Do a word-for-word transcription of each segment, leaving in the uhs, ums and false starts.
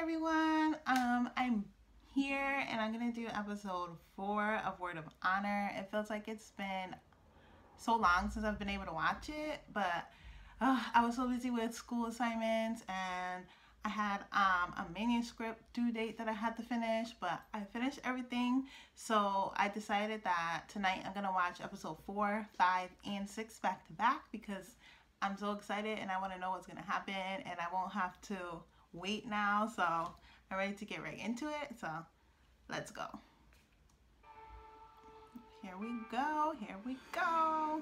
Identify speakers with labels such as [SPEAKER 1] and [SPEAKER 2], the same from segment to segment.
[SPEAKER 1] everyone. Um, I'm here and I'm gonna do episode four of Word of Honor. It feels like it's been so long since I've been able to watch it, but uh, I was so busy with school assignments and I had um, a manuscript due date that I had to finish, but I finished everything. So I decided that tonight I'm gonna watch episode four, five, and six back to back because I'm so excited and I want to know what's gonna happen and I won't have to wait now. So I'm ready to get right into it. So let's go. Here we go. Here we go.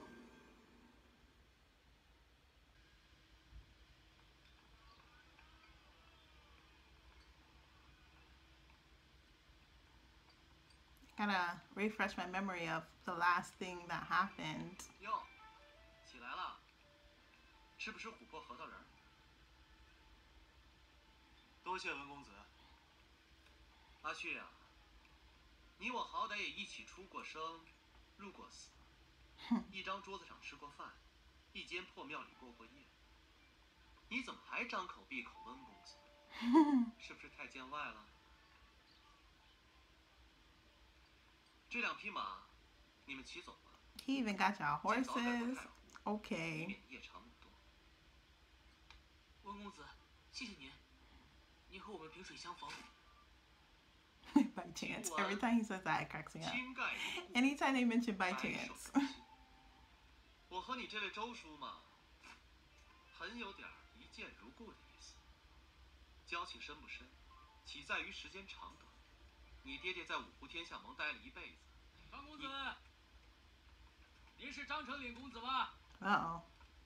[SPEAKER 1] Gotta refresh my memory of the last thing that happened.
[SPEAKER 2] 哟，起来了，吃不吃琥珀核桃仁？多谢文公子。阿旭呀、啊，你我好歹也一起出过生，入过死，一张桌子上吃过饭，一间破庙里过过夜。你怎么还张口闭口温公子？是不是太见外了？ 这两匹马，你们骑走吧。
[SPEAKER 1] He even got y'all horses. Okay.
[SPEAKER 2] 夜长梦多。温公子，谢谢您，您和我们萍水相逢。
[SPEAKER 1] By chance. Every time he says that, it cracks me up. Anytime they mention by chance.
[SPEAKER 2] 我和你这位周叔嘛，很有点一见如故的意思。交情深不深，岂在于时间长短。 你爹爹在五湖天下盟待了一辈子。张公子，您是张成岭公子吧
[SPEAKER 1] Uh oh.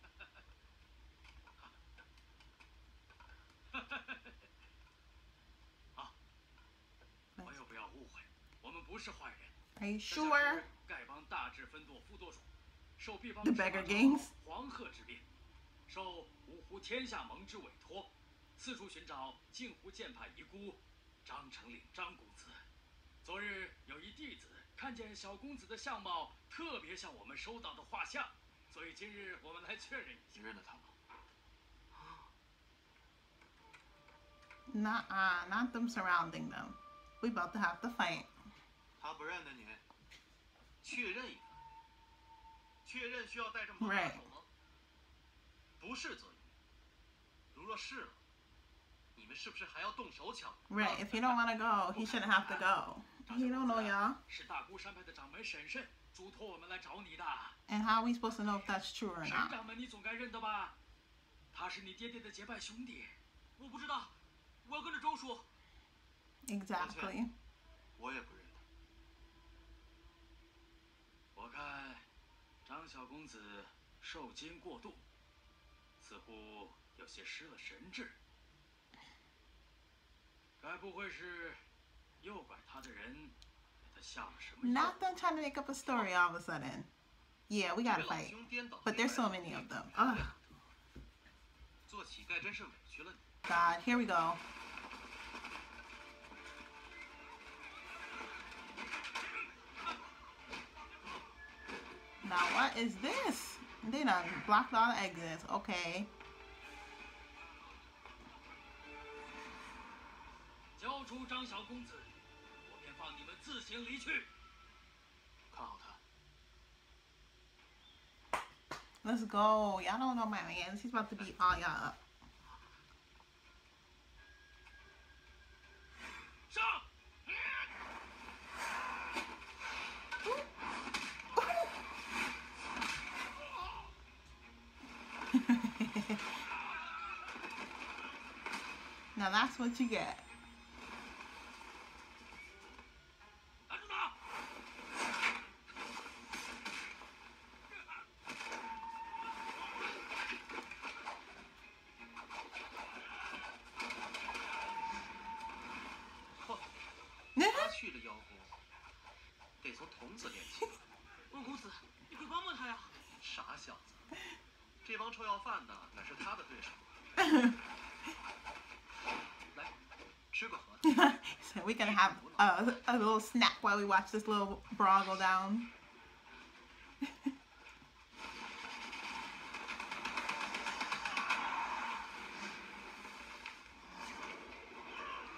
[SPEAKER 2] 啊，朋友不要误会，我们不是坏人。
[SPEAKER 1] Are you sure?
[SPEAKER 2] 丐帮大致分舵副舵手，受毕帮
[SPEAKER 1] The beggar gangs.
[SPEAKER 2] 黄鹤之变，受五湖天下盟之委托，四处寻找镜湖剑派遗孤张成岭张公子。 昨日有一弟子看见小公子的相貌特别像我们收到的画像，所以今日我们来确认一下。你认得他吗？
[SPEAKER 1] Nuh-uh, not them surrounding them. We about to have to fight.
[SPEAKER 2] 他不认得你，确认一番。确认需要带这么多大手吗？不是则已。如若是了，你们是不是还要动手脚？
[SPEAKER 1] Right. If he don't want to go, he shouldn't have to go. He don't know y'all.
[SPEAKER 2] 是大孤山派的掌门婶婶嘱托我们来找你的。
[SPEAKER 1] And how are we supposed to know if that's true or
[SPEAKER 2] 沈
[SPEAKER 1] not?
[SPEAKER 2] 掌门你总该认得吧？他是你爹爹的结拜兄弟。我不知道，我要跟着周叔。
[SPEAKER 1] Exactly.
[SPEAKER 2] 我也不认得。我看张小公子受惊过度，似乎有些失了神智。该不会是诱拐他的人给他下了什么药？
[SPEAKER 1] Not them trying to make up a story all of a sudden. Yeah, we gotta fight. But there's so many of them. Ugh.
[SPEAKER 2] 做乞丐真是委屈了你。
[SPEAKER 1] God, here we go. Now what is this? They done blocked all the exits. Okay.
[SPEAKER 2] 交出张小公子，我便放你们自行离去。看好他。
[SPEAKER 1] Let's go. Y'all don't know my man. He's about to beat all y'all up.
[SPEAKER 2] 上！
[SPEAKER 1] Now that's what you get.
[SPEAKER 2] 打住他！ 他去的妖功，得从童子练起。温公子，你快帮帮他呀！傻小子，这帮臭要饭的哪是他的对手？来，吃个核桃。
[SPEAKER 1] So we're gonna have a, a little snack while we watch this little brawl go down.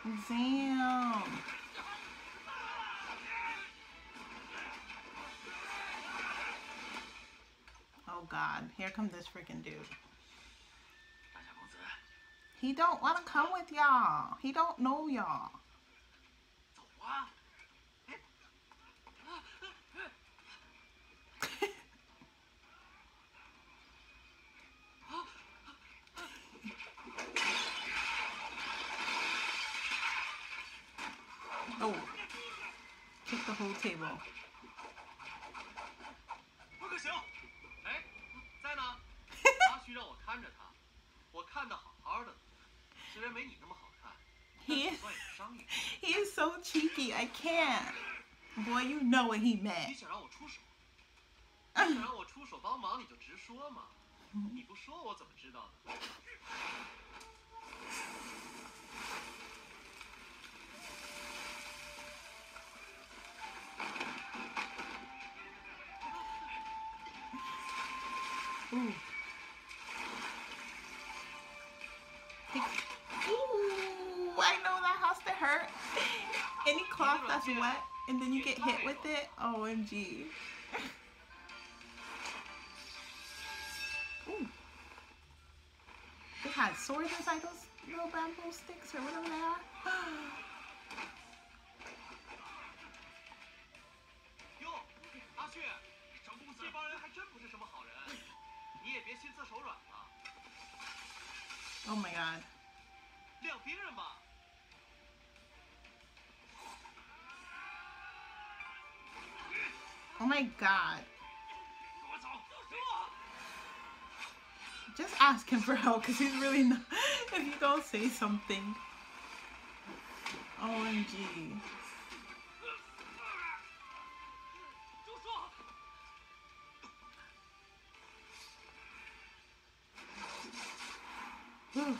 [SPEAKER 1] Damn. Oh God, here comes this freaking dude. He don't want to come with y'all. He don't know y'all. Oh, kick the whole table.
[SPEAKER 2] 不可行！哎，在呢。阿旭让我看着他，我看得好好的，虽然没你那么好看，但
[SPEAKER 1] He
[SPEAKER 2] 总
[SPEAKER 1] is,
[SPEAKER 2] 算有商业。
[SPEAKER 1] he is so cheeky. I can't. Boy, you know what he
[SPEAKER 2] 你
[SPEAKER 1] meant.
[SPEAKER 2] 想让我出手？你想让我出手帮忙，你就直说嘛。你不说我怎么知道呢？
[SPEAKER 1] Ooh. He- Ooh, I know that has to hurt. Any cloth that's wet and then you get hit with it. O M G. Ooh. They had swords inside those little bamboo sticks or whatever they are.
[SPEAKER 2] 哟，阿旭，长公子，这帮人还真不是什么好人，你也别心慈手软了。
[SPEAKER 1] Oh my God.
[SPEAKER 2] 亮兵人吧。
[SPEAKER 1] Oh my God.
[SPEAKER 2] 跟我走，走！
[SPEAKER 1] Just ask him for help because he's really not. If you don't say something. O M G.
[SPEAKER 2] 住手！
[SPEAKER 1] Ooh.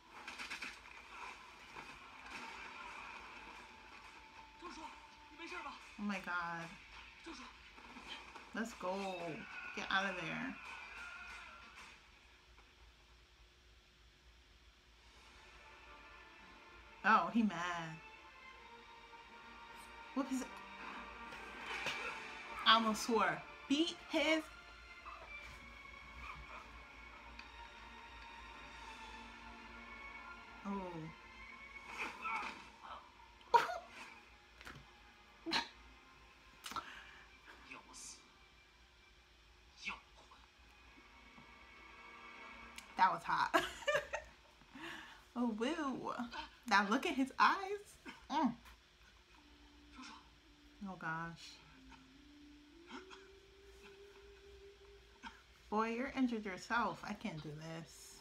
[SPEAKER 2] 住手！你没事吧？
[SPEAKER 1] Oh my God.
[SPEAKER 2] 住手！
[SPEAKER 1] Let's go. Get out of there. Oh, he mad. What is it? I almost swore. Beat his. Oh.
[SPEAKER 2] 要我死，要我活。
[SPEAKER 1] That was hot. Oh, woo. Now look at his eyes. Mm.
[SPEAKER 2] 住手！
[SPEAKER 1] Oh, gosh. Boy, you're injured yourself. I can't do this.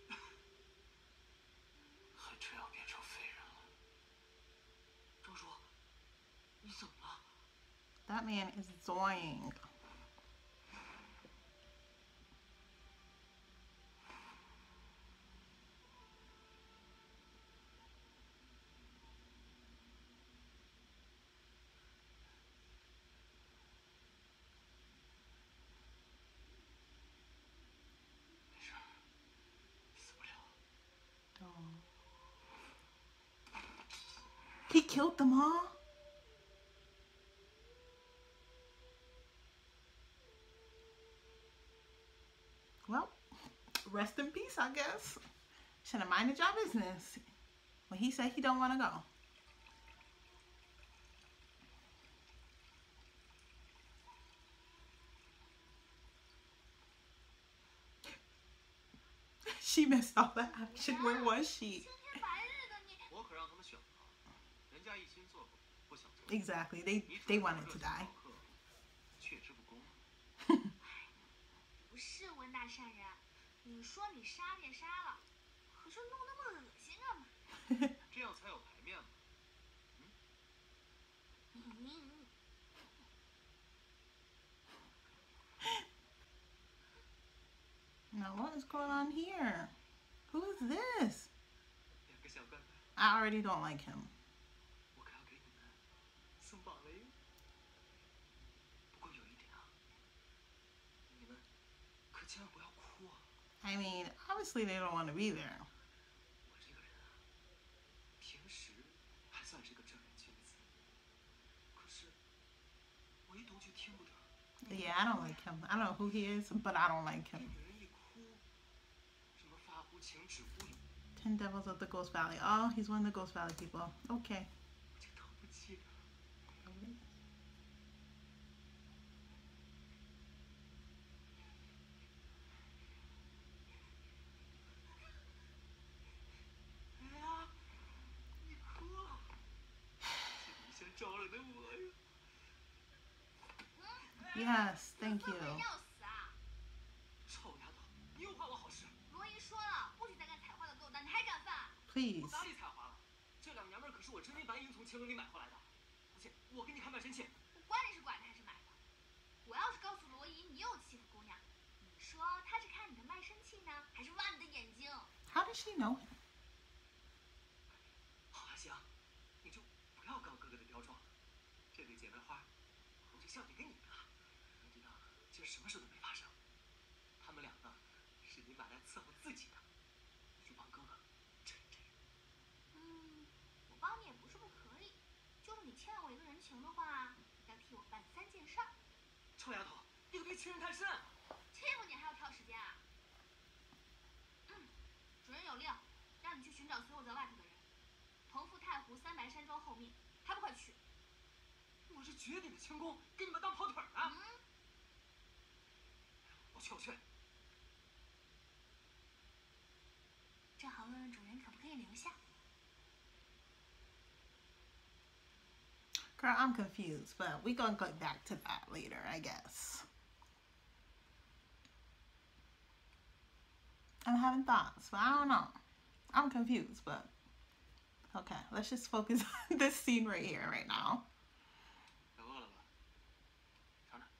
[SPEAKER 2] 还真要变成废人了。周叔，你怎么了？
[SPEAKER 1] That man is zoing. He killed them all? Well, rest in peace, I guess. Should have minded your business. Well, he said he don't want to go. She missed all the action. Where was she? Exactly. They they wanted to die.
[SPEAKER 3] 不是温大善人，你说你杀便杀了，可是弄那么恶心干嘛？
[SPEAKER 2] 这样才有排面嘛。
[SPEAKER 3] 嗯。
[SPEAKER 1] Now what is going on here? Who is this?
[SPEAKER 2] 两个小乖乖，
[SPEAKER 1] I already don't like him.
[SPEAKER 2] 我可要给你们送宝了哟。不过有一点啊，你们可千万不要哭啊！
[SPEAKER 1] I mean, obviously they don't want to be there.
[SPEAKER 2] 我这个人啊，平时听不得。
[SPEAKER 1] Yeah, I don't like him. I don't know who he is, but I don't like him.
[SPEAKER 2] 女人一哭，什么发乎情，止乎礼，
[SPEAKER 1] Ten Devils of the Ghost Valley. Oh, he's one of the Ghost Valley people. Okay.
[SPEAKER 2] 我就等不及了。哎呀，你哭了，是你先招惹的我呀。
[SPEAKER 1] Yes, thank you.
[SPEAKER 3] 要死啊！
[SPEAKER 2] 臭丫头，你又坏我好事！
[SPEAKER 3] 罗姨说了，不许再干采花的勾当，你还敢犯？
[SPEAKER 1] Please.
[SPEAKER 2] 我哪里采花了？这两娘们儿可是我真金白银从青楼里买回来的，而且我给你看卖身契。
[SPEAKER 3] 我管你是拐的还是买的。我要是告诉罗姨你又欺负姑娘，你说她是看你的卖身契呢，还是挖你的眼睛？
[SPEAKER 1] How does she know him?
[SPEAKER 2] 好阿香，你就不要告哥哥的刁状了。这对姐妹花，我就孝敬给你们了。你知道，今儿什么事都没发生。他们两个是你买来伺候自己的，你就帮哥哥这这。
[SPEAKER 3] 嗯，我帮你也不是不可以，就是你欠了我一个人情的话，要替我办三件事儿。
[SPEAKER 2] 臭丫头，你可别欺人太甚！
[SPEAKER 3] 欺负你还要挑时间啊？嗯，主人有令，让你去寻找随我在外头的人，同赴太湖三白山庄候命，还不快去？
[SPEAKER 2] 我是绝顶的轻功，给你们当跑腿呢。
[SPEAKER 3] 嗯，
[SPEAKER 2] 我去，我去。
[SPEAKER 3] 正好问问主人可不可以留下。
[SPEAKER 1] Girl, I'm confused, but we gonna go back to that later, I guess. I'm having thoughts, but I don't know. I'm confused, but okay, let's just focus on this scene right here, right now.
[SPEAKER 2] 饿了吧？尝尝。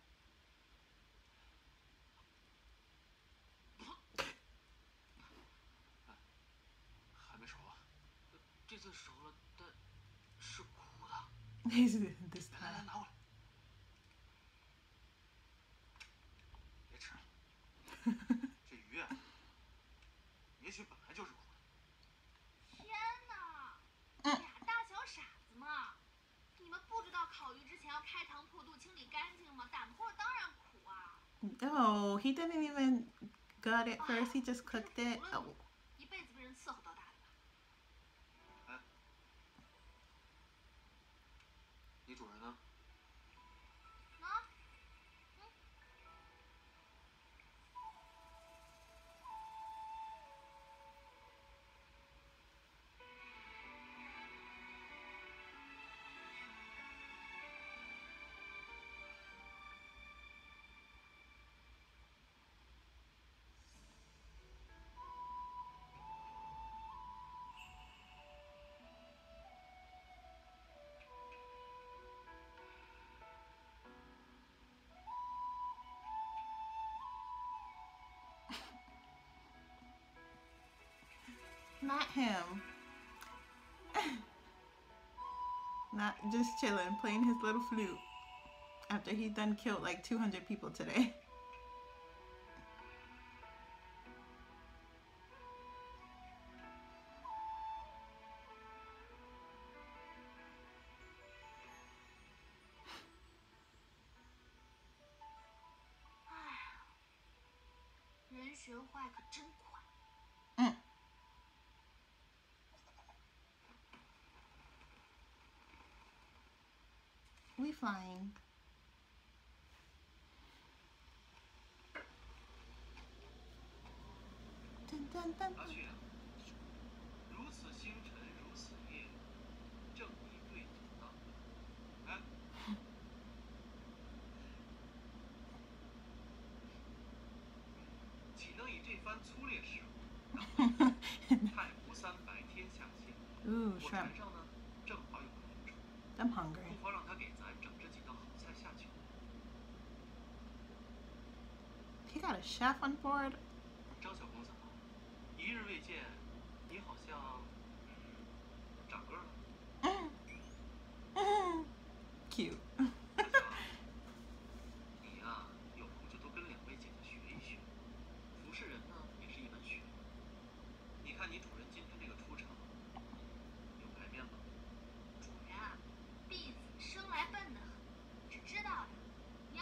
[SPEAKER 2] 还没熟啊？这次熟了，但是苦的。
[SPEAKER 1] This
[SPEAKER 2] 来来来，
[SPEAKER 1] time.
[SPEAKER 2] 拿过来。别吃了，这鱼啊，也许本来就是苦的。
[SPEAKER 3] 天哪，俩大小傻子嘛！你们不知道烤鱼之前要开膛破肚、清理干净吗？打破了当然苦啊！
[SPEAKER 1] Oh, he didn't even gut it first. He just cooked it. Oh.
[SPEAKER 3] 一辈子被人伺候到大的吧？
[SPEAKER 2] 哎，你主人呢？
[SPEAKER 3] 啊，嗯。
[SPEAKER 1] Not him. Not just chilling, playing his little flute after he done killed like two hundred people today.
[SPEAKER 3] 人学坏可真快。
[SPEAKER 1] Mm. We flying. Dun, dun, dun.
[SPEAKER 2] 阿旭啊，如此星辰如此夜，正义对酒当歌。哎，岂能以这番粗劣事物当太湖三百天下仙？
[SPEAKER 1] Ooh,
[SPEAKER 2] 我
[SPEAKER 1] shrimp.
[SPEAKER 2] 船上呢，正好有个名厨，
[SPEAKER 1] I'm hungry.
[SPEAKER 2] 不妨让他给咱整这几道好菜下酒。
[SPEAKER 1] He got a chef on board.
[SPEAKER 2] 张小公子，一日未见，你好像长个了。
[SPEAKER 1] Cute.
[SPEAKER 2] 阿香，你呀、有空就多跟两位姐姐学一学，服侍人呢也是一门学问。你看你主人今天这个出场，有排面吗？
[SPEAKER 3] 主人啊，婢子生来笨得很，只知道的。你要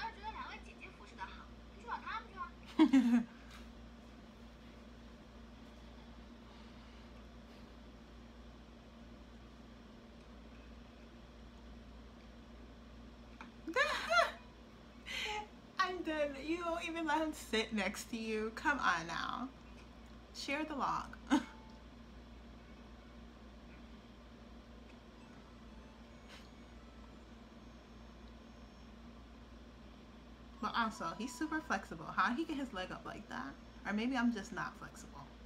[SPEAKER 1] I'm done. You won't even let him sit next to you. Come on now. Share the log. But also, he's super flexible. How he get his leg up like that? Or maybe I'm just not flexible.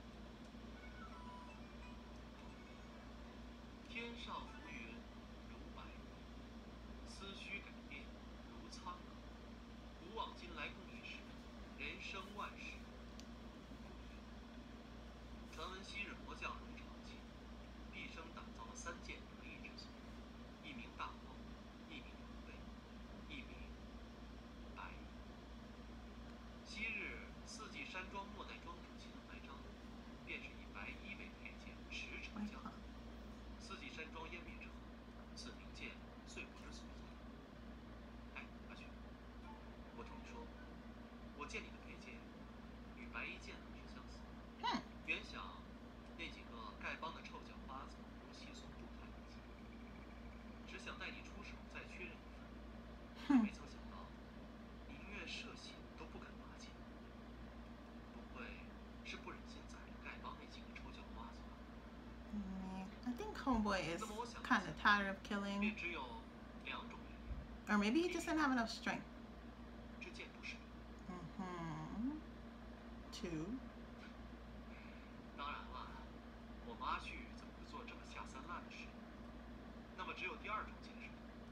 [SPEAKER 2] 天上浮云如白云，思绪改变如沧浪。古往今来共一时，人生万事不易。传闻昔日魔将如长青，毕生打造了三件得意之作：一名大荒，一名狼狈，一名白蚁。昔日四季山庄末代庄主秦怀章，便是以白衣为佩剑，驰骋江湖。四季山庄湮灭之后，此名剑遂不知所踪。哎，阿雪，我听你说，我见你的佩剑与白衣剑很是相似。
[SPEAKER 1] 嗯，
[SPEAKER 2] 原想那几个丐帮的臭脚花子如稀松不太理解，只想带你出手再确认一番，没曾想到你宁愿涉险都不肯拔剑。不会是不忍心宰了丐帮那几个臭脚花子吧？
[SPEAKER 1] I think Homeboy is kind of tired of killing.
[SPEAKER 2] 便只有两种原因。
[SPEAKER 1] Or maybe he just didn't have enough strength.
[SPEAKER 2] 这剑不是。
[SPEAKER 1] Mm-hmm. Two.
[SPEAKER 2] 当然了，我妈婿怎么会做这么下三滥的事？那么只有第二种解释。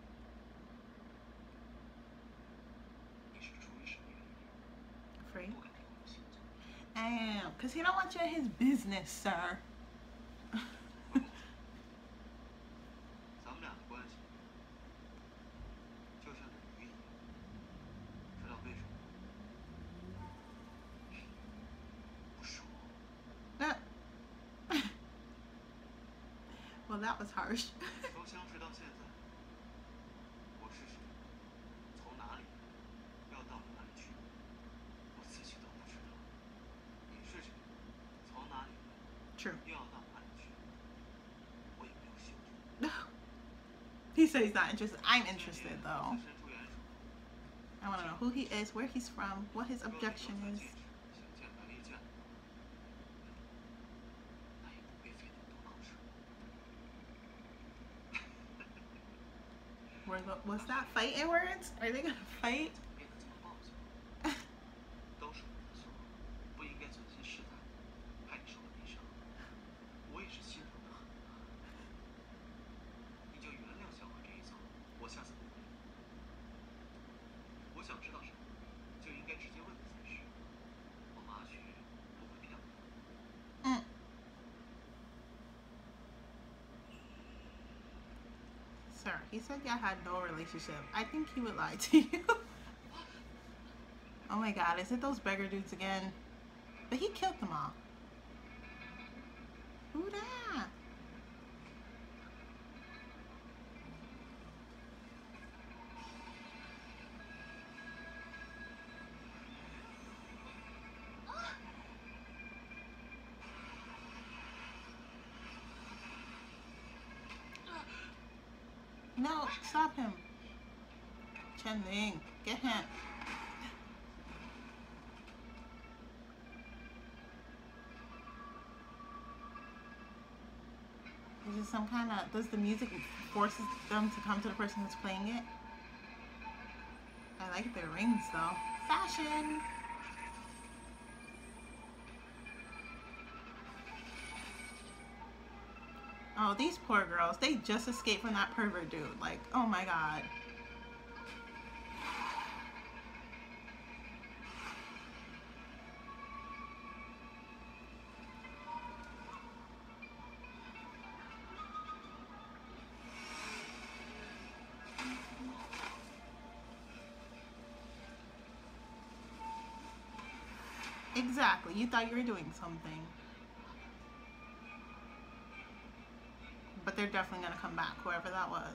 [SPEAKER 2] 你是出于什么原因
[SPEAKER 1] Afraid?
[SPEAKER 2] 不敢透露行踪？
[SPEAKER 1] Damn, because he don't want you in his business, sir.
[SPEAKER 2] 咱们俩的关系就像这鱼一样，知道为什么吗？不说。
[SPEAKER 1] Well, that was harsh.
[SPEAKER 2] 从相识到现在，我是谁，从哪里要到哪里去，我自己都不知道。你是谁，从哪里
[SPEAKER 1] True.
[SPEAKER 2] 又要到哪里去，我也没有兴趣。
[SPEAKER 1] He said he's not interested. I'm interested, though.
[SPEAKER 2] 伸出援手，
[SPEAKER 1] I want to know who he is, where he's from, what his objection
[SPEAKER 2] 若你
[SPEAKER 1] is.
[SPEAKER 2] 有才戒指，想见白衣剑，那也不必费那么多口舌。
[SPEAKER 1] Were the, was that fighting words? Are they gonna fight?
[SPEAKER 2] 变得这么暴躁，都是我的错，不应该存心试探，害你受了内伤。我也是心疼的很啊。你就原谅小花这一遭，我下次不会。我想知道什么，就应该直接问你才是。我妈婿不会骗我。
[SPEAKER 1] Mm. Sir, he said y'all had no relationship. I think he would lie to you. Oh my god, is it those beggar dudes again? But he killed them all. Who that? No, stop him. Chen Ling, get him. Is it some kind of, does the music force them to come to the person who's playing it? I like their rings though. Fashion! Oh, these poor girls, they just escaped from that pervert dude. Like, oh my god. Exactly, you thought you were doing something. But they're definitely gonna come back, whoever that was.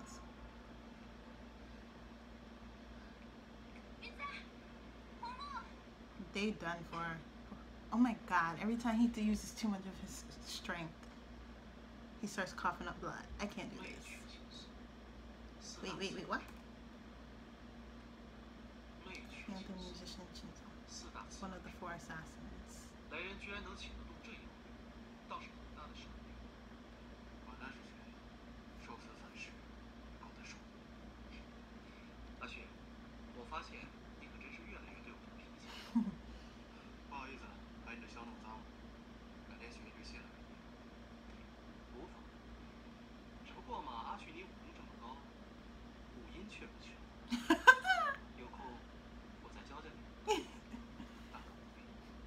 [SPEAKER 1] they done for. Oh my god, every time he uses too much of his strength, he starts coughing up blood. I can't do this. Wait, wait, wait, what? And the musician Chinzo, one of the four assassins.
[SPEAKER 2] 来人居然能请得动这一位，倒是很大的胜利。管他是谁，受此反噬，够他受。阿雪，我发现你可真是越来越对我有脾气。不好意思，把你的箫弄脏了，改天学一支新的。无妨。只不过嘛，阿雪你武功这么高，五音却不全。有空我再教教你。大可不必。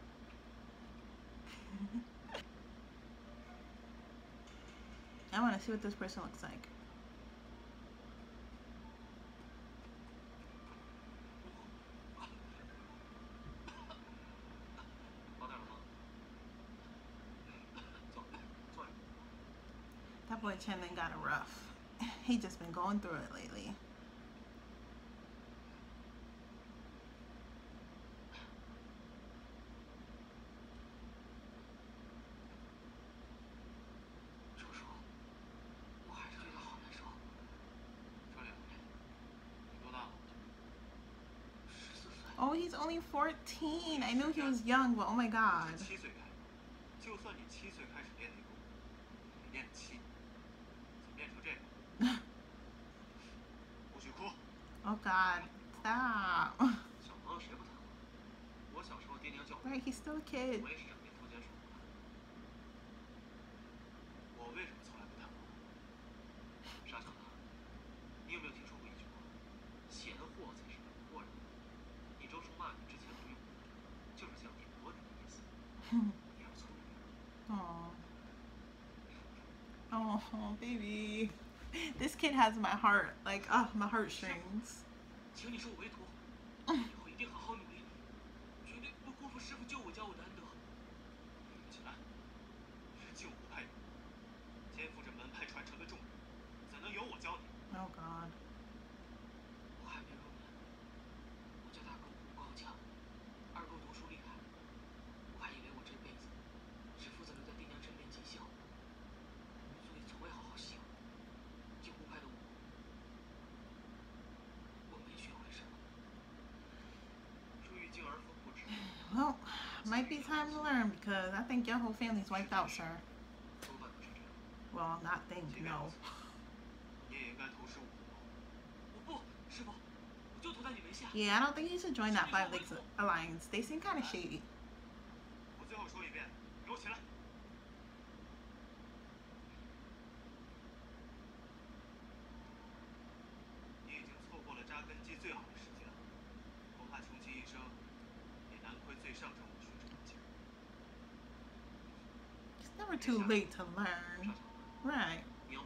[SPEAKER 1] I want to see what this person looks like. That boy Chenlin got it rough. He just been going through it lately. Oh, he's only fourteen. I knew he was young, but oh my god. Oh god, stop. Right, he's still a kid. Oh. Oh, baby. This kid has my heart. Like, oh, my heartstrings. Oh, God. Well, might be time to learn because I think your whole family's wiped out, sir. Well, not think, no. Yeah, I don't think you should join that Five Legs Alliance. They seem kind of shady. It's never too late to learn. Right.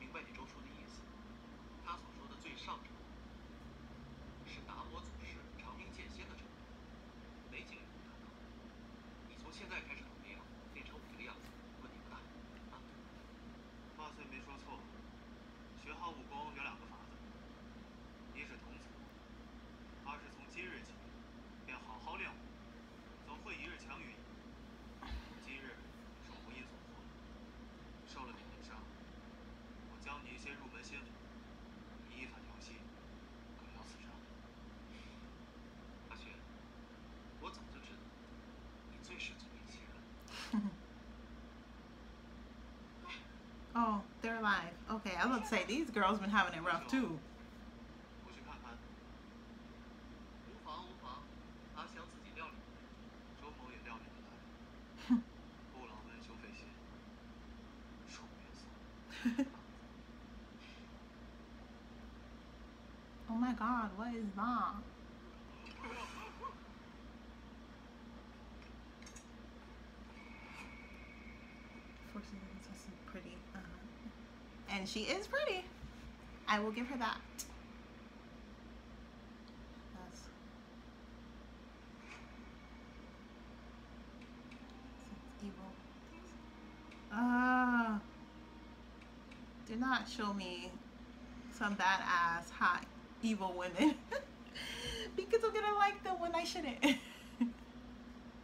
[SPEAKER 1] Oh, they're alive. Okay, I was about to say, these girls been having it rough too. Oh my god, what is that? Pretty. Uh-huh. And she is pretty. I will give her that. That's, that's evil. Ah. Uh, do not show me some badass, hot, evil women. Because I'm gonna like them when I shouldn't.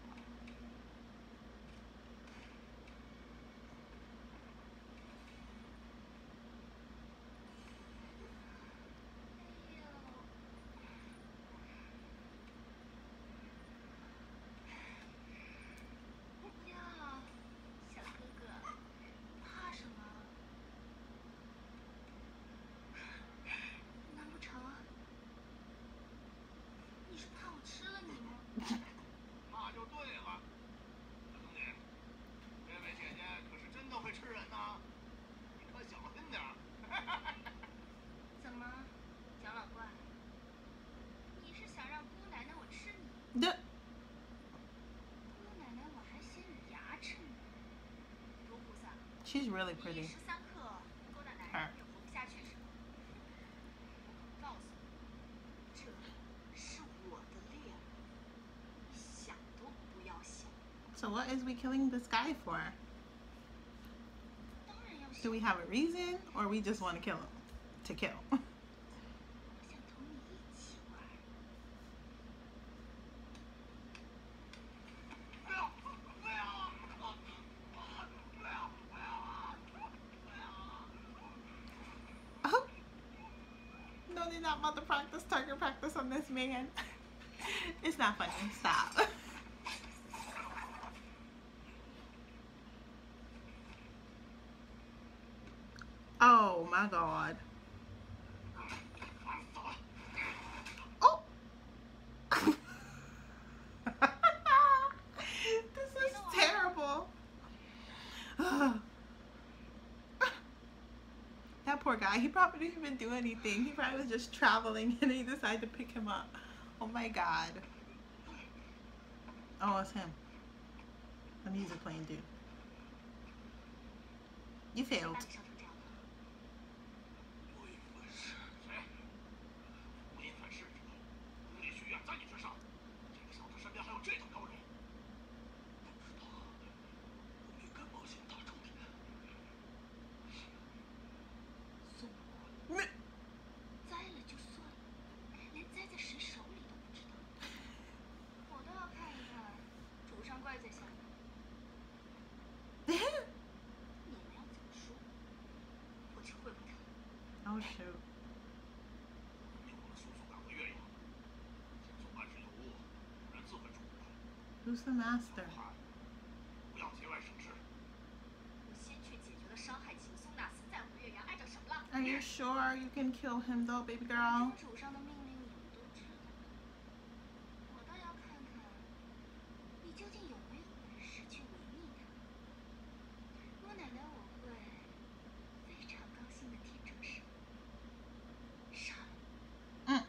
[SPEAKER 1] really pretty.
[SPEAKER 3] 十三克勾搭男
[SPEAKER 1] Her.
[SPEAKER 3] 人也活不下去是吗？我告诉你，这是我的猎物，你想都不要想。
[SPEAKER 1] So what is we killing this guy for?
[SPEAKER 3] 当然要想。
[SPEAKER 1] Do we have a reason, or we just want to kill him? To kill.
[SPEAKER 3] 我想同你一起玩。
[SPEAKER 1] Oh. No, they're not about to practice target practice on this man. It's not funny. Stop. Oh my god. Oh. This is terrible. That poor guy, he probably didn't even do anything. He probably was just traveling and he decided to pick him up. Oh my god. Oh, it's him. The music playing, dude. You failed.
[SPEAKER 3] 把你伤成这样的。
[SPEAKER 2] 无影分尸，谁？无影分尸者，武力学院在你之上。这个小子身边还有这等高人，不是他，我没敢冒险打重点。
[SPEAKER 3] 送我，栽了就算了，连栽在谁手里都不知道。我都要看一看，主上怪在下面。你们要怎么说，我就会不他。
[SPEAKER 1] Oh shoot.
[SPEAKER 2] 命我们速速赶回岳阳。先做办事有误，不然自会出来。
[SPEAKER 1] Who's the master?
[SPEAKER 2] 不要节外生枝。
[SPEAKER 3] 我先去解决了伤害秦松纳斯，再回岳阳，碍着什么了？
[SPEAKER 1] Are you sure you can kill him though, baby girl?
[SPEAKER 3] 主上的命令你们都知道，我倒要看看你究竟有没有本事去违逆他。我奶奶我会非常高兴的替主上杀了。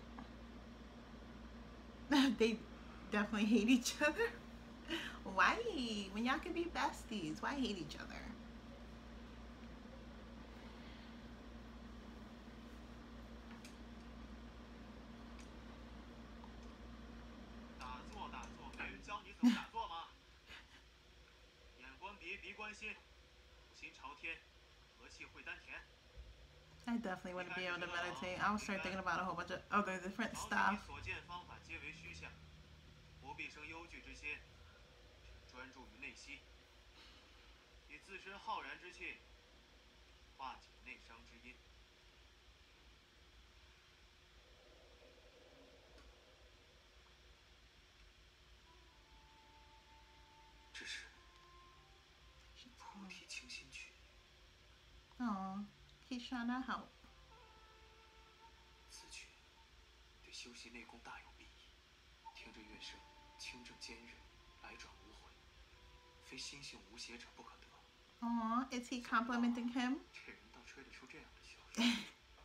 [SPEAKER 1] They definitely hate each other. Why? When y'all can be besties, why hate each other?
[SPEAKER 2] 打坐打坐，别人教你怎么打坐吗？眼观鼻，鼻观心，苦心朝天，和气会丹田。
[SPEAKER 1] I definitely wouldn't be able to meditate. I would start thinking about a whole bunch of other different
[SPEAKER 2] 朝廷
[SPEAKER 1] stuff.
[SPEAKER 2] 所见方法皆为虚象，不必生忧惧之心，只专注于内息，以自身浩然之气化解内伤之因。这是菩提清心曲，
[SPEAKER 1] Oh, he's trying to help.
[SPEAKER 2] 此曲对修习内功大有裨益。听着乐声，清正坚韧，百转无回，非心性无邪者不可得。
[SPEAKER 1] Aw, is he complimenting him?
[SPEAKER 2] 这人倒吹得出这样的箫声。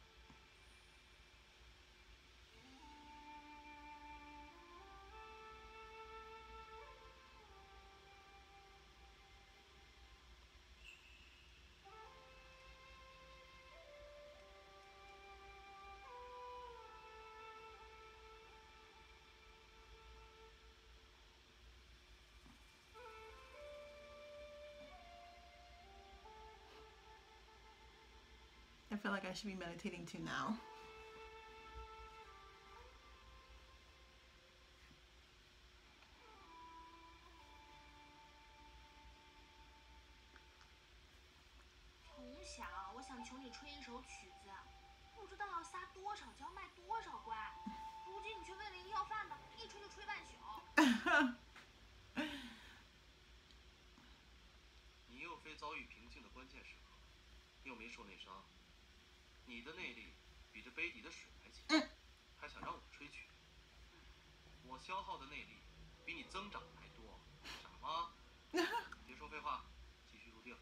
[SPEAKER 1] I feel like I should be meditating too now.
[SPEAKER 3] 从小我想求你吹一首曲子，不知道要撒多少娇，卖多少乖。如今你却为了一个要饭的，一吹就吹半宿。
[SPEAKER 2] 你又非遭遇瓶颈的关键时刻，又没受内伤，你的内力比这杯底的水还强，还想让我吹曲？我消耗的内力比你增长的还多，傻吗？别说废话，继续入定。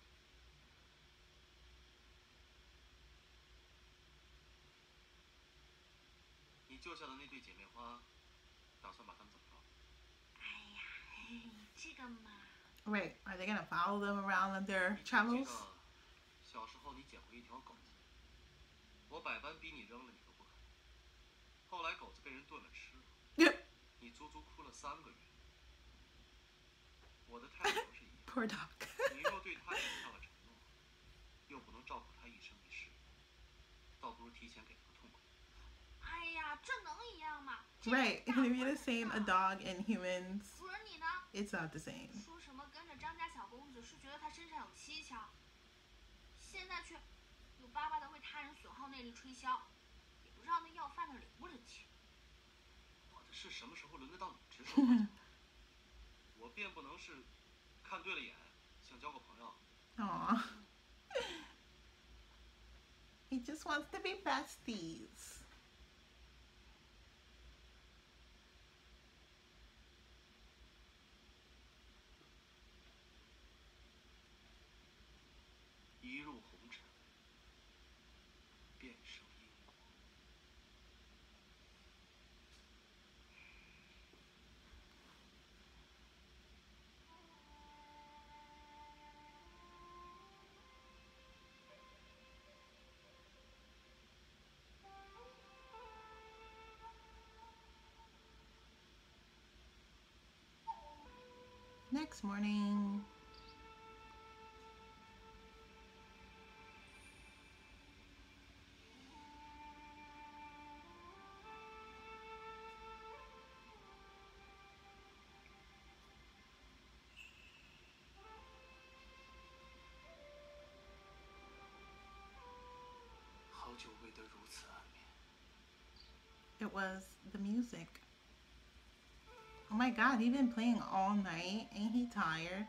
[SPEAKER 2] 你救下的那对姐妹花，打算把她们怎么着？
[SPEAKER 3] 哎呀，这个嘛，
[SPEAKER 1] Wait, are they gonna follow them around on their
[SPEAKER 2] 你记不记
[SPEAKER 1] travels?
[SPEAKER 2] 得小时候你捡过一条狗子，我百般逼你扔了，你都不肯。后来狗子被人炖了吃了，你足足哭了三个月。我的态度都是一样。
[SPEAKER 1] Poor dog.
[SPEAKER 2] 你若对他许下了承诺，又不能照顾他一生一世，倒不如提前给他个痛快。
[SPEAKER 3] 哎呀，这能一样吗？
[SPEAKER 1] Right, if you're the same, a dog and humans,
[SPEAKER 3] 主人你呢？
[SPEAKER 1] it's not the same.
[SPEAKER 3] 说什么跟着张家小公子是觉得他身上有蹊跷，现在却又巴巴的为他人损耗内力吹箫，也不知道那要饭的领不领情。
[SPEAKER 2] 我的事什么时候轮得到你指手画脚？我便不能是看对了眼，想交个朋友。
[SPEAKER 1] Aww. He just wants to be besties.
[SPEAKER 2] 一入红尘，便生因果。
[SPEAKER 1] Next morning. It was the music. Oh my god, he's been playing all night. Ain't he tired?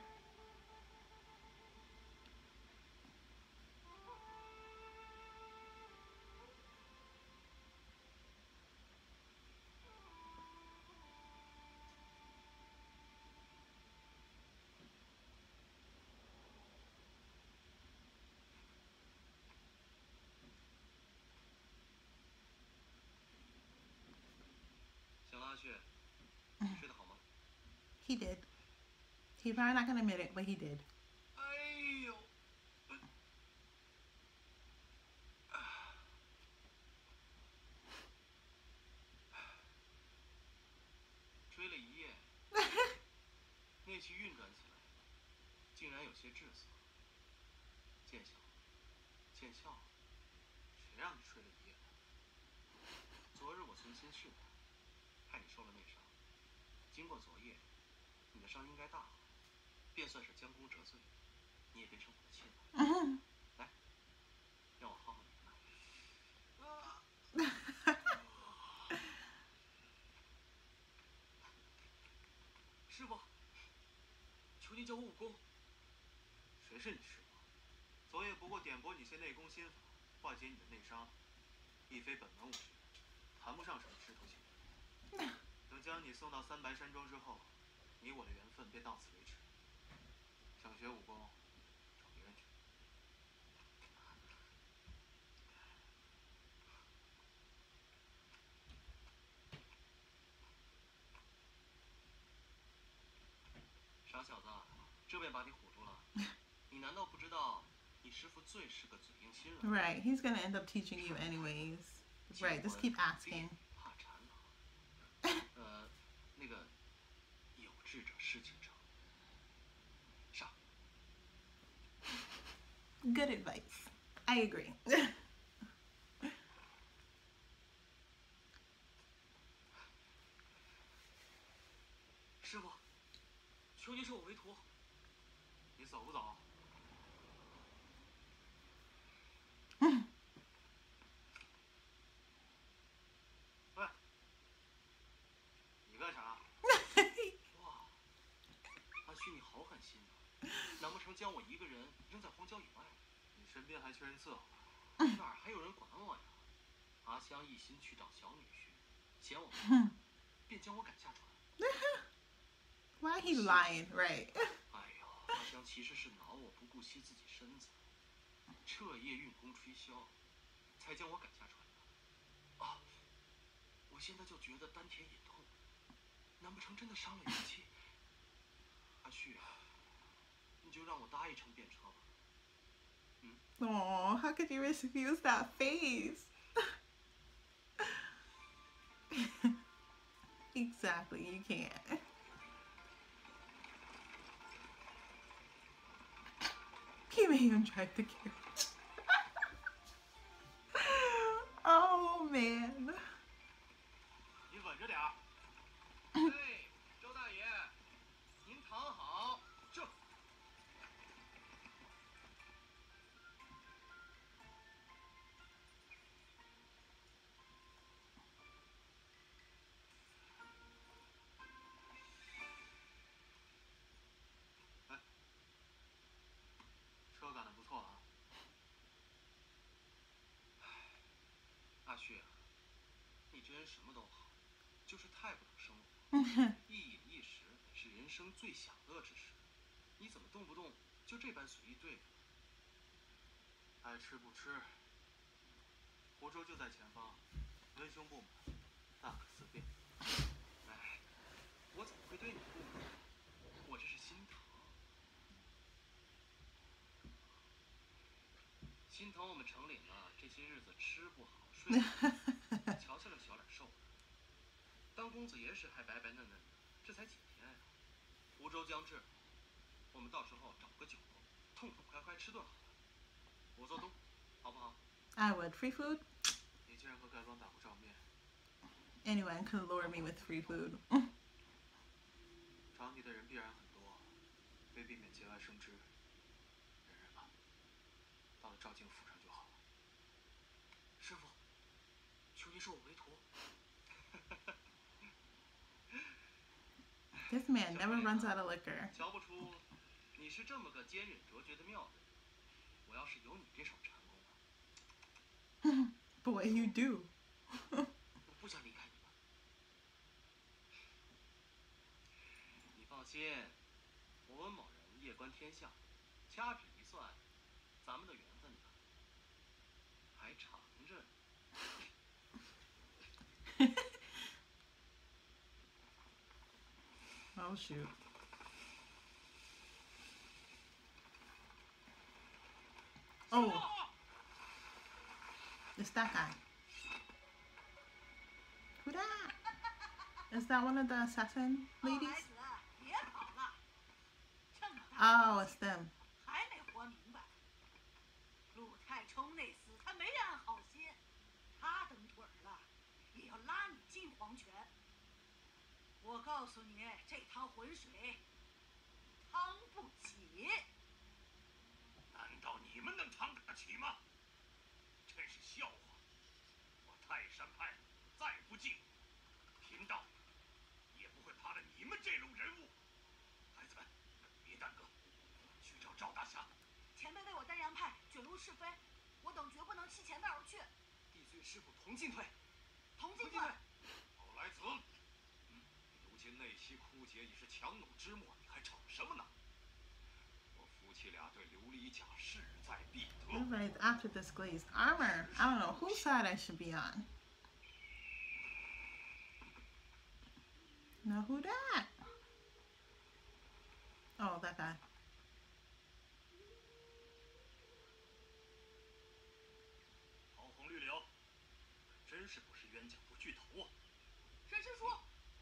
[SPEAKER 1] He did. He's probably not gonna admit it, but he did.
[SPEAKER 2] 哎呦！追了一夜，内气运转起来，竟然有些滞涩。见笑，见笑，谁让你睡了一夜的？昨日我存心试探，害你受了内伤。经过昨夜，你的伤应该大好，便算是将功折罪，你也变成我的妾了。来，让我好好你的奶。师傅，求你教我武功。谁是你师傅？昨夜不过点拨你些内功心法，化解你的内伤，亦非本门武学，谈不上什么师徒情谊。等将你送到三白山庄之后，你我的缘分便到此为止。想学武功，找别人去。傻小子，这便把你唬住了。你难道不知道，你师傅最是个嘴硬心软？
[SPEAKER 1] Right, he's gonna end up teaching you anyways. Right, just keep asking.
[SPEAKER 2] 怕缠郎。呃，那个，有志者事竟成。上。
[SPEAKER 1] Good advice. I agree.
[SPEAKER 2] 师傅，求你收我为徒。你走不走？喂，你干啥？哇，阿旭你好狠心啊！难不成将我一个人扔在荒郊野外？你身边还缺人伺候？哪儿还有人管我呀？阿香一心去找小女婿，嫌我麻烦，便将我赶下船。
[SPEAKER 1] Why he lying? Right.
[SPEAKER 2] 哎呦，阿香其实是恼我不顾惜自己身子，彻夜运功吹箫，才将我赶下船的。啊，我现在就觉得丹田隐痛，难不成真的伤了元气？阿旭，你就让我搭一程便成。
[SPEAKER 1] Oh, how could you refuse that face? Exactly, you can't. He may even drive the carriage. Oh man.
[SPEAKER 2] 你稳着点儿。哎，周大爷，您躺好。这。哎，车赶得不错啊。阿旭啊，你这人什么都好，就是太不懂生活。一饮一食是人生最享乐之事，你怎么动不动就这般随意对付？爱吃不吃，湖州就在前方，文胸不满，大可思变。哎，我怎么会对你不满？我这是心疼，心疼我们城里啊这些日子吃不好睡不好，瞧瞧这小脸瘦的。当公子爷时还白白嫩嫩的，这才几天呀、啊！湖州将至，我们到时候找个酒楼，痛痛快快吃顿好的。我做东，好不好
[SPEAKER 1] I would. Free food?
[SPEAKER 2] 你既然和盖庄打过照面，
[SPEAKER 1] Anyone can lure me with free food.
[SPEAKER 2] 找你的人必然很多，为避免节外生枝，忍忍吧。到了赵境府上就好了。师傅，求您收我为徒。
[SPEAKER 1] This man never runs out of liquor.
[SPEAKER 2] 瞧不出你是这么个坚忍卓绝的妙人。我要是有你这手禅功啊
[SPEAKER 1] Boy, you do.
[SPEAKER 2] 我不想离开你们。你放心，我文某人夜观天象，掐指一算，咱们的缘分呢还长着呢。
[SPEAKER 1] Oh shoot. Oh. It's that guy. Who that? Is that one of the assassin ladies? Oh, it's them.
[SPEAKER 4] 还没活明白。陆太冲那厮他没安好心，他蹬腿了，也要拉你进黄泉。我告诉你，这趟浑水趟不起。
[SPEAKER 5] 难道你们能趟得起吗？真是笑话！我泰山派再不济，贫道也不会怕了你们这种人物。孩子们，别耽搁，去找赵大侠。
[SPEAKER 4] 前辈为我丹阳派卷入是非，我等绝不能弃前辈而去。
[SPEAKER 2] 弟子与师傅同进退。
[SPEAKER 4] 同进退。
[SPEAKER 5] 好来子，如今内息枯竭，已是强弩之末，你还逞什么呢？我夫妻俩对琉璃甲势在必得。
[SPEAKER 1] Everybody's after this glazed armor. I don't know whose side I should be on. Now who that? Oh, that guy.
[SPEAKER 5] 桃红绿柳，真是不是冤家不聚头啊！
[SPEAKER 4] 沈师叔，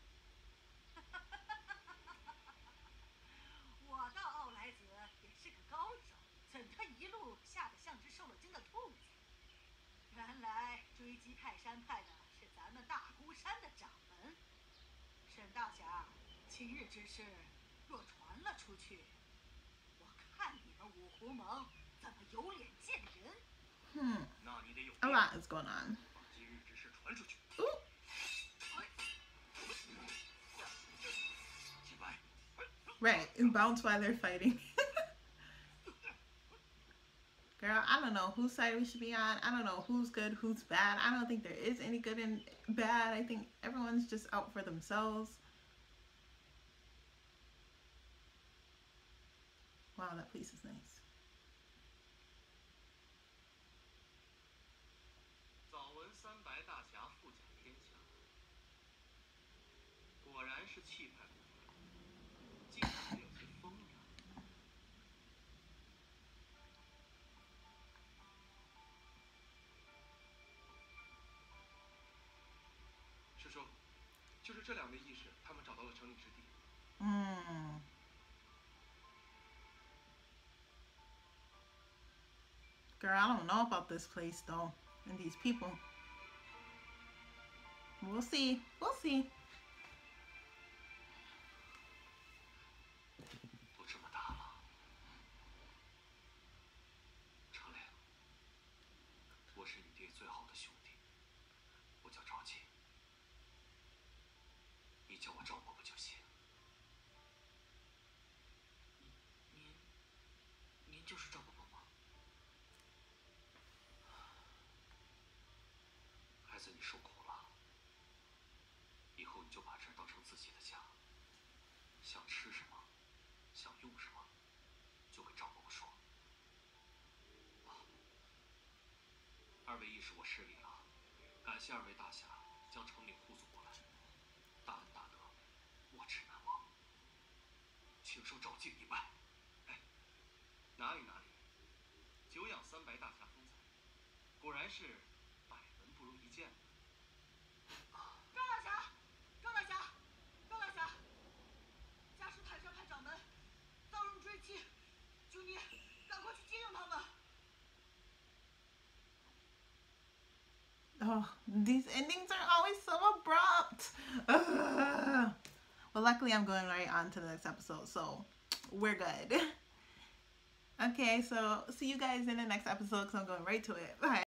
[SPEAKER 4] 我道奥莱子也是个高手，怎他一路吓得像只受了惊的兔子？原来追击泰山派的是咱们大孤山的掌门。沈大侠，今日之事若传了出去，我看你们五湖盟怎么有脸见人？
[SPEAKER 1] Hmm.
[SPEAKER 5] 那你得有
[SPEAKER 1] A lot is going on.
[SPEAKER 5] 把今日之事传出去。
[SPEAKER 1] Ooh.
[SPEAKER 5] 起来。
[SPEAKER 1] Right, and bounce while they're fighting. Girl, I don't know whose side we should be on. I don't know who's good, who's bad. I don't think there is any good and bad. I think everyone's just out for themselves. Wow, that place is nice.
[SPEAKER 2] 早闻三白大侠富甲天下，果然是气派不凡，竟还有些风雅。 就是这两位义士，他们找到了城里之地。
[SPEAKER 1] 嗯. Girl, I don't know about this place though, and these people. We'll see. We'll see.
[SPEAKER 5] 都这么大了，程磊，我是你爹最好的兄弟，我叫赵庆，你叫我赵伯伯就行。您，您就是赵伯伯吗？孩子，你受苦了，以后你就把这儿当成自己的家，想吃什么，想用什么，就跟赵伯伯说。啊，二位义士，我失礼了，感谢二位大侠将城里护送过来，大恩大德，我只难忘，请受赵敬一拜。
[SPEAKER 2] 哎，哪里哪里，久仰三白大侠风采，果然是百闻不如一见的。
[SPEAKER 4] 赵大侠，赵大侠，赵大侠，家是泰山派掌门，遭人追击，求你赶快去接应他们。
[SPEAKER 1] Oh, these endings are always so abrupt. Ugh. Well, luckily I'm going right on to the next episode, so we're good. Okay, so see you guys in the next episode because I'm going right to it. Bye.